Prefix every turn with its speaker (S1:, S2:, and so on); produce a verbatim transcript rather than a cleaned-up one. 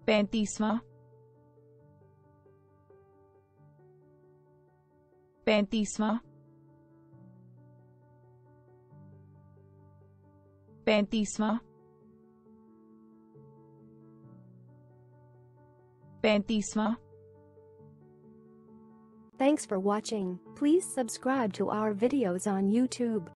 S1: पैंतीसवां पैंतीसवां पैंतीसवां पैंतीसवां
S2: Thanks for watching. Please subscribe to our videos on YouTube.